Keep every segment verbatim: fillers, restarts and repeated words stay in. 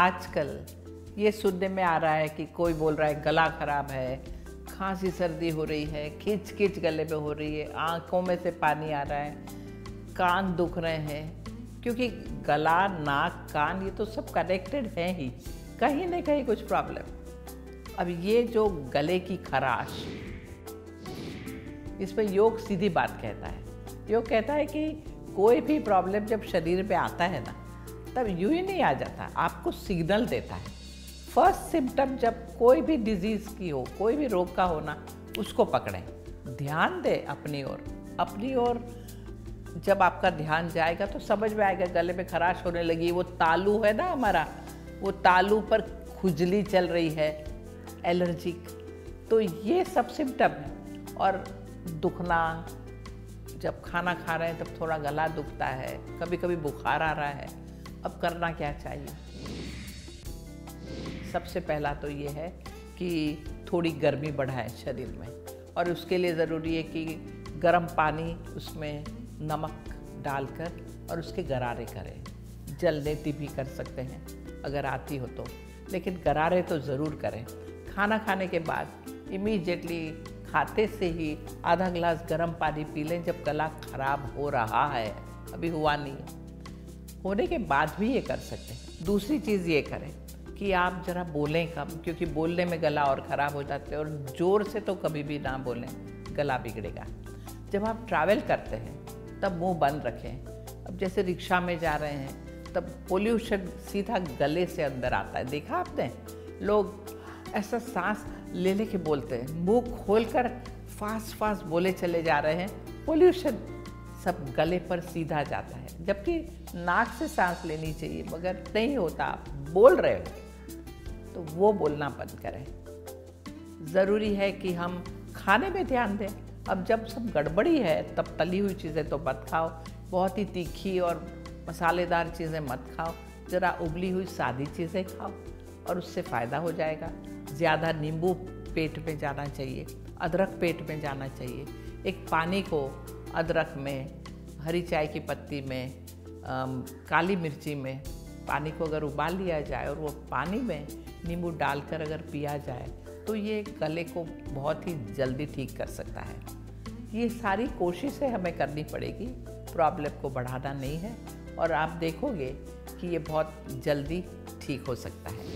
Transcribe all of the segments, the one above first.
आजकल ये सुनने में आ रहा है कि कोई बोल रहा है गला खराब है, खांसी सर्दी हो रही है, खिंच खिंच गले में हो रही है, आंखों में से पानी आ रहा है, कान दुख रहे हैं, क्योंकि गला, नाक, कान ये तो सब कनेक्टेड हैं ही, कहीं ना कहीं कुछ प्रॉब्लम। अब ये जो गले की खराश, इस पर योग सीधी बात कहता है। योग कहता है कि कोई भी प्रॉब्लम जब शरीर पे आता है ना, तब यूं ही नहीं आ जाता, आपको सिग्नल देता है। फर्स्ट सिम्टम जब कोई भी डिजीज़ की हो, कोई भी रोग का होना, उसको पकड़ें, ध्यान दें अपनी ओर। अपनी ओर जब आपका ध्यान जाएगा तो समझ में आएगा गले में खराश होने लगी, वो तालू है ना हमारा, वो तालू पर खुजली चल रही है, एलर्जिक, तो ये सब सिम्टम है। और दुखना, जब खाना खा रहे हैं तब थोड़ा गला दुखता है, कभी कभी बुखार आ रहा है, अब करना क्या चाहिए? सबसे पहला तो ये है कि थोड़ी गर्मी बढ़ाएं शरीर में, और उसके लिए ज़रूरी है कि गर्म पानी, उसमें नमक डालकर और उसके गरारे करें। जलनेती भी कर सकते हैं अगर आती हो तो, लेकिन गरारे तो ज़रूर करें। खाना खाने के बाद इमीडिएटली खाते से ही आधा गिलास गर्म पानी पी लें जब गला खराब हो रहा है, अभी हुआ नहीं है, होने के बाद भी ये कर सकते हैं। दूसरी चीज़ ये करें कि आप ज़रा बोलें कम, क्योंकि बोलने में गला और ख़राब हो जाते हैं, और ज़ोर से तो कभी भी ना बोलें, गला बिगड़ेगा। जब आप ट्रैवल करते हैं तब मुंह बंद रखें। अब जैसे रिक्शा में जा रहे हैं तब पोल्यूशन सीधा गले से अंदर आता है, देखा आपने? लोग ऐसा सांस ले ले के बोलते हैं, मुंह खोलकर फास्ट फास्ट बोले चले जा रहे हैं, पोल्यूशन सब गले पर सीधा जाता है, जबकि नाक से सांस लेनी चाहिए, मगर नहीं होता। आप बोल रहे हो तो वो बोलना बंद करें। ज़रूरी है कि हम खाने में ध्यान दें। अब जब सब गड़बड़ी है तब तली हुई चीज़ें तो मत खाओ, बहुत ही तीखी और मसालेदार चीज़ें मत खाओ, ज़रा उबली हुई सादी चीज़ें खाओ और उससे फ़ायदा हो जाएगा। ज़्यादा नींबू पेट में जाना चाहिए, अदरक पेट में जाना चाहिए। एक पानी को अदरक में, हरी चाय की पत्ती में, आम, काली मिर्ची में, पानी को अगर उबाल लिया जाए और वो पानी में नींबू डालकर अगर पिया जाए तो ये गले को बहुत ही जल्दी ठीक कर सकता है। ये सारी कोशिशें हमें करनी पड़ेगी, प्रॉब्लम को बढ़ाना नहीं है, और आप देखोगे कि ये बहुत जल्दी ठीक हो सकता है।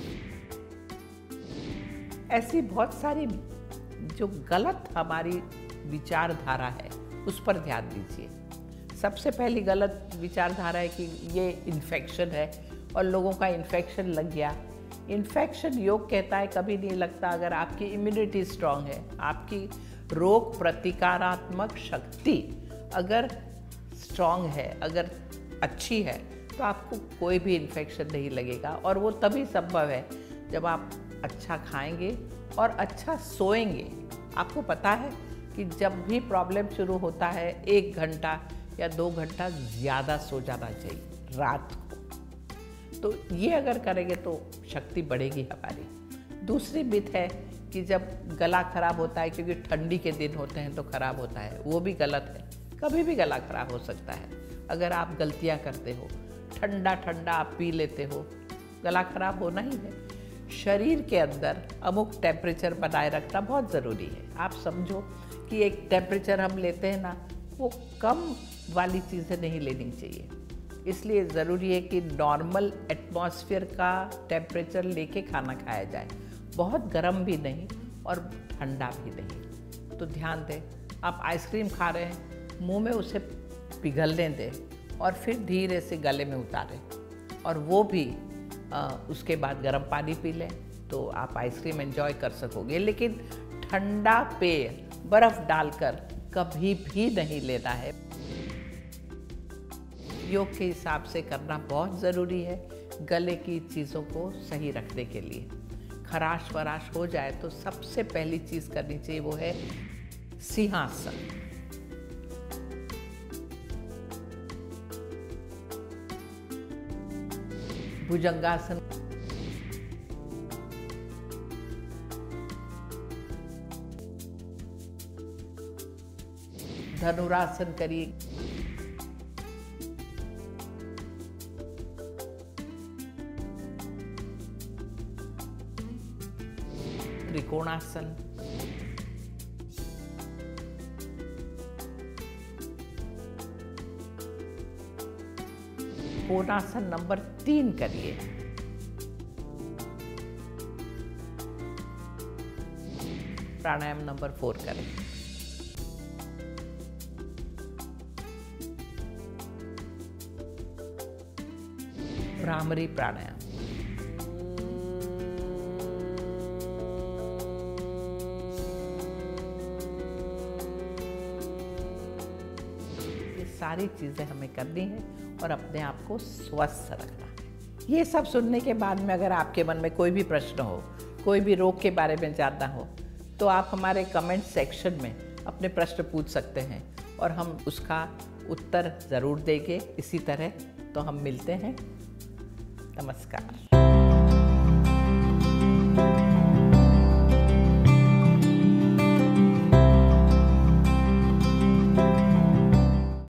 ऐसी बहुत सारी जो गलत हमारी विचारधारा है उस पर ध्यान दीजिए। सबसे पहली गलत विचारधारा है कि ये इन्फेक्शन है और लोगों का इन्फेक्शन लग गया। इन्फेक्शन, योग कहता है, कभी नहीं लगता अगर आपकी इम्यूनिटी स्ट्रांग है, आपकी रोग प्रतिकारात्मक शक्ति अगर स्ट्रांग है, अगर अच्छी है, तो आपको कोई भी इन्फेक्शन नहीं लगेगा। और वो तभी संभव है जब आप अच्छा खाएंगे और अच्छा सोएंगे। आपको पता है कि जब भी प्रॉब्लम शुरू होता है एक घंटा या दो घंटा ज़्यादा सो जाना चाहिए रात को, तो ये अगर करेंगे तो शक्ति बढ़ेगी हमारी। दूसरी मिथ है कि जब गला खराब होता है क्योंकि ठंडी के दिन होते हैं तो खराब होता है, वो भी गलत है। कभी भी गला खराब हो सकता है अगर आप गलतियां करते हो, ठंडा ठंडा आप पी लेते हो, गला खराब होना ही है। शरीर के अंदर अमुक टेम्परेचर बनाए रखना बहुत ज़रूरी है। आप समझो कि एक टेम्परेचर हम लेते हैं ना, वो कम वाली चीज़ें नहीं लेनी चाहिए। इसलिए ज़रूरी है कि नॉर्मल एटमॉस्फेयर का टेम्परेचर लेके खाना खाया जाए, बहुत गर्म भी नहीं और ठंडा भी नहीं। तो ध्यान दें, आप आइसक्रीम खा रहे हैं, मुंह में उसे पिघलने दें और फिर धीरे से गले में उतारें, और वो भी आ, उसके बाद गर्म पानी पी लें तो आप आइसक्रीम एंजॉय कर सकोगे। लेकिन ठंडा पेय बर्फ़ डालकर कभी भी नहीं लेना है। योग के हिसाब से करना बहुत ज़रूरी है गले की चीज़ों को सही रखने के लिए। खराश वराश हो जाए तो सबसे पहली चीज़ करनी चाहिए वो है सिंहासन। भुजंगासन, धनुरासन करिए, कोणासन, कोणासन नंबर तीन करिए। प्राणायाम नंबर फोर करें। भ्रामरी प्राणायाम। ये सारी चीजें हमें करनी है और अपने आप को स्वस्थ रखना है। ये सब सुनने के बाद में अगर आपके मन में कोई भी प्रश्न हो, कोई भी रोग के बारे में जानना हो, तो आप हमारे कमेंट सेक्शन में अपने प्रश्न पूछ सकते हैं और हम उसका उत्तर ज़रूर देंगे। इसी तरह तो हम मिलते हैं। नमस्कार।